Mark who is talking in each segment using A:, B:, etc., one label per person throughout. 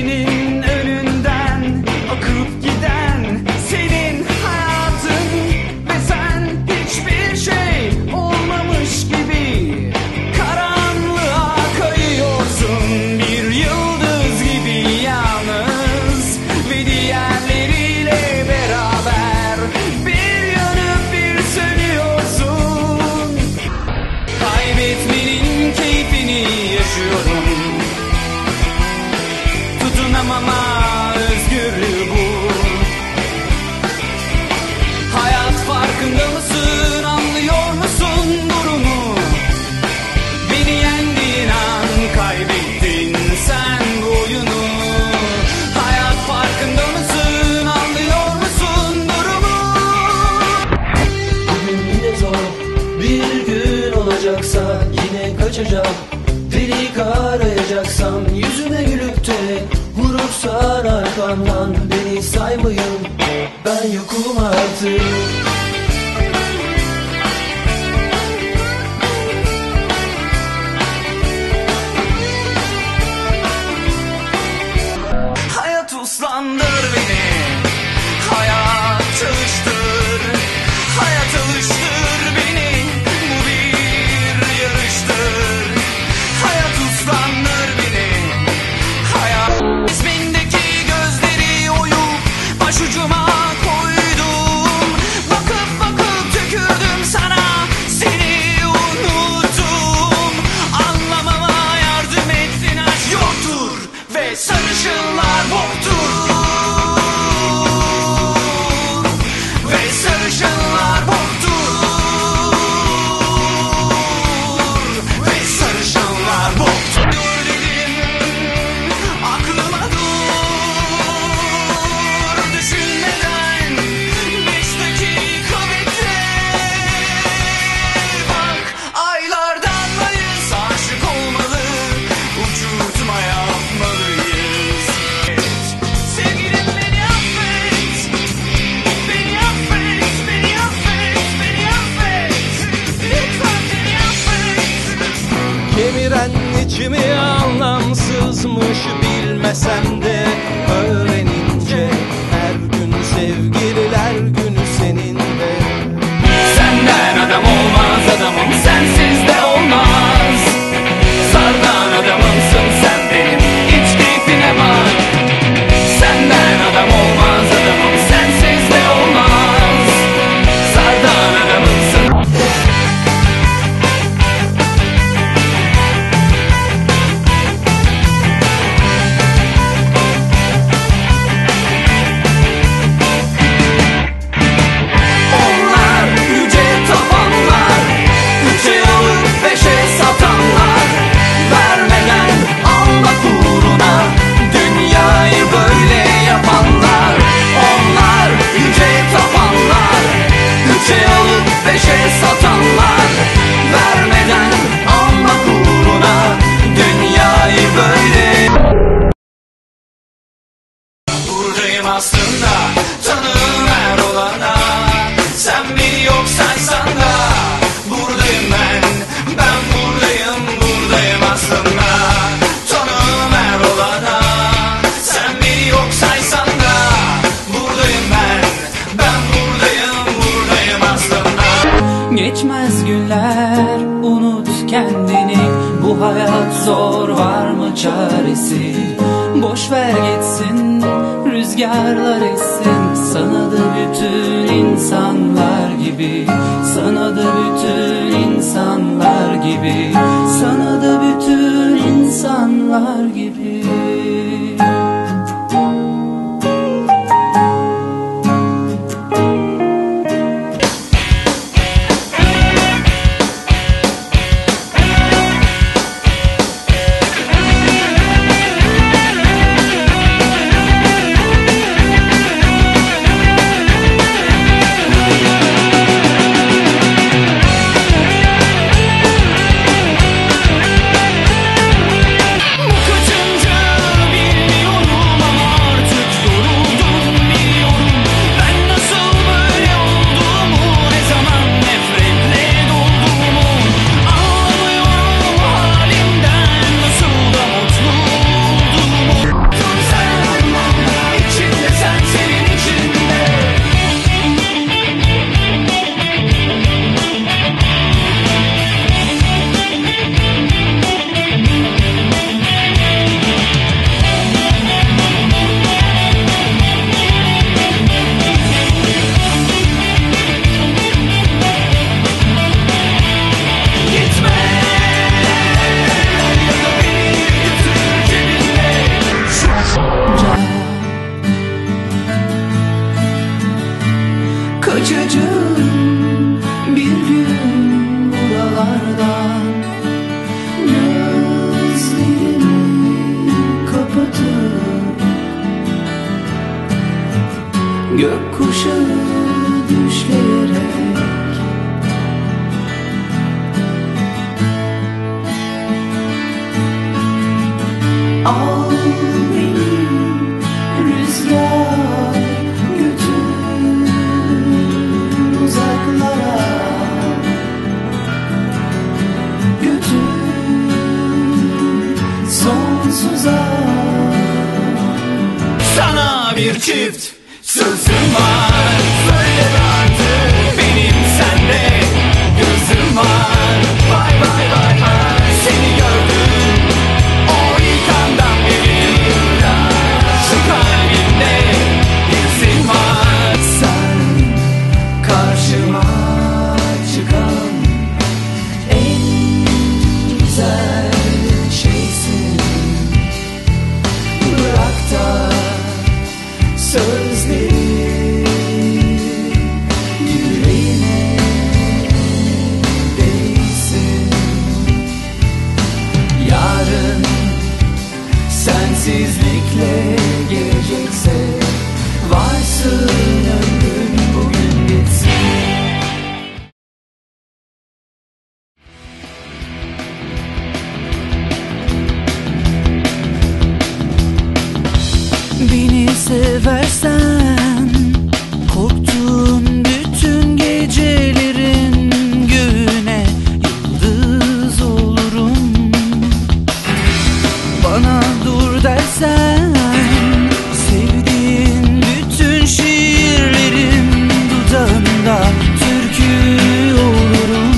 A: Birinin önünden akıp giden senin hayatın ve sen hiçbir şey olmamış gibi karanlığa kayıyorsun, bir yıldız gibi yalnız ve diğerleriyle beraber bir yanıp bir sönüyorsun. Kaybetmenin keyfini yaşıyorum, tutunamama özgürlüğü bu. Hayat farkında mısın, anlıyor musun durumu? Beni yendiğin an kaybettin sen bu oyunu. Hayat farkında mısın, anlıyor musun durumu?
B: Bugün yine zor bir gün olacaksa yine kaçacağım. Delik arayacaksam yüzüme gülüp de vurursan arkamdan beni saymayın, ben yokum artık.
A: Hayat uslandır beni, hayat çalıştır, hayat alıştır beni, bu bir yarıştır. Hayat uslandır beni, hayat ismindeki gözleri oyup başucuma koydum. Bakıp bakıp tükürdüm sana, seni unuttum. Anlamama yardım ettin, aşk yoktur ve sarışınlar boktur. Ve sarışınlar boktur. Ve sarışınlar boktur. Dur dedim, aklıma dur. Düşünmeden 5 dakika bekle. Bak aylardan mayıs, aşık olmalı, uçurtma yapmalıyız. Sevgilim beni affet, beni affet, beni affet, beni affet. Lütfen beni affet.
C: Kemiren içimi anlamsızmış, bilmesem de öğrenince her gün sevgililer günü seninle.
A: Senden adam olmaz, adamım sensiz de olmaz. Sardan adamımsın sen benim, iç keyfine bak. Senden adam olmaz, adamım sensiz de olmaz. Sardan adamımsın. Onlar yüce tapanlar, üçe alıp beşe satanlar, vermeden almak uğruna dünyayı böyle yapanlar. Onlar yüce tapanlar, üçe alıp beşe satanlar, vermeden almak uğruna dünyayı böyle. Buradayım aslında, tanığım her olana. Sen beni yok saysan da buradayım ben buradayım, buradayım aslında. Tanığım her olana. Sen beni yok saysan da buradayım ben buradayım, buradayım aslında. Geçmez günler, unut kendini, bu hayat zor, var mı çaresi? Boş ver gitsin, rüzgarlar essin. Sana da bütün insanlar gibi, sana da bütün insanlar gibi, sana da bütün insanlar gibi. Bu kaçıncı
B: kaçacağım bir gün buralardan. Gözlerimi kapatıp gökkuşağı düşleyerek al beni rüzgar, götür uzaklara, götür sonsuza.
A: Sana bir çift sözüm var, söyle artık benim sende gözüm var. Vay vay vay vay, seni gördüm o ilk andan beri. Şu kalbimde izin var.
B: Sen karşıma çıkan en güzel şeysin. Bırak da sözleri yüreğine değsin. Yarın sensizlikle gelecekse varsın ömrüm bugün bitsin. Beni seversen korktuğun bütün gecelerin göğüne yıldız olurum. Bana dur dersen sevdiğin bütün şiirlerin dudağında türkü olurum.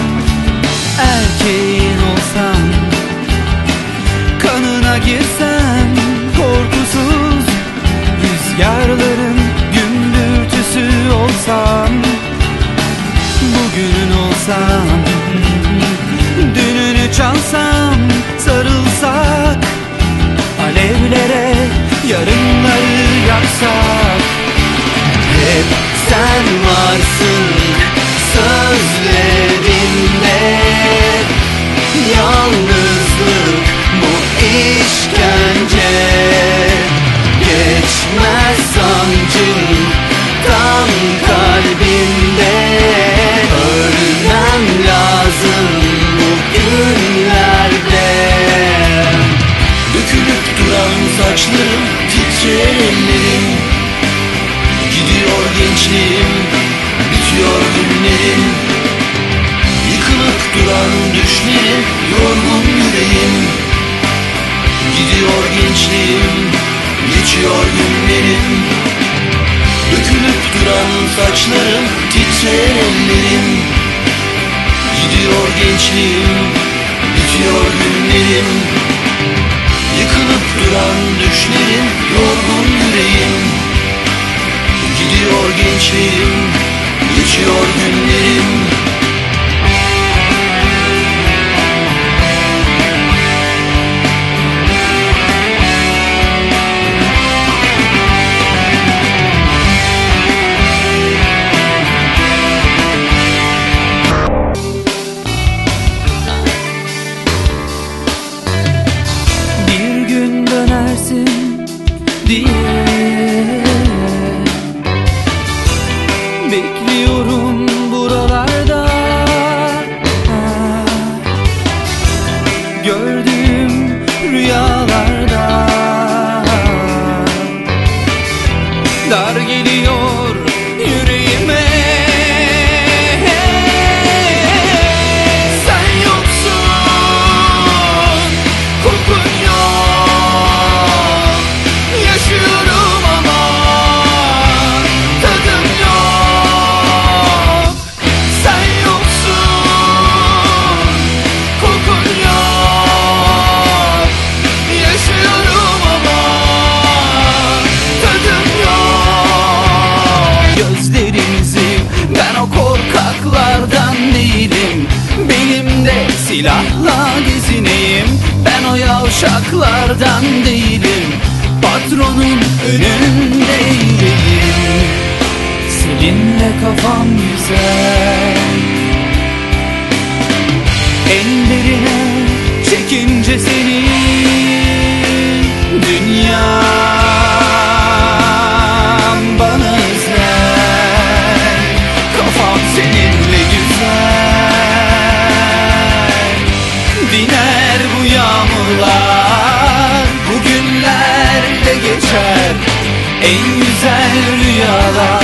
B: Erkeğin olsam, kanına girsem, korkusuz rüzgarların gümbürtüsü olsam, bugünün olsam, dününü çalsam, sarılsak, alevlere yarınları yaksak. Hep sen varsın sözlerinde, yalnızlık bu işkence. Geçmez sancım tam kalbimde, ölmem lazım bugünlerde. Dökülüp duran saçlarım, titreyen ellerim, gidiyor gençliğim, bitiyor günlerim. Yıkılıp duran düşlerim, yorgun yüreğim, gidiyor gençliğim, geçiyor günlerim. Dökülüp duran saçlarım, titreyen ellerim, gidiyor gençliğim, bitiyor günlerim. Yıkılıp duran düşlerim, yorgun yüreğim, gidiyor gençliğim, geçiyor günlerim. Bir gün dönersin diye bekliyorum buralarda. Gördüğüm rüyalarda dar geliyor yüreğime. Sen yoksun, kokun yok, yaşıyorum ama tadım yok. Sen yoksun, kokun yok, yaşıyorum ama tadım yok. Gözlerinizi, ben o korkaklardan değilim. Benim de silahla gezineyim. Ben o yavşaklardan değilim. Patronun önünde eğileyim. Seni
A: seninle kafam güzel. Ellerine çekince seni dünyam bana özel. Kafam seninle güzel. Diner bu yağmurlar, bu günler de geçer. En güzel rüyalar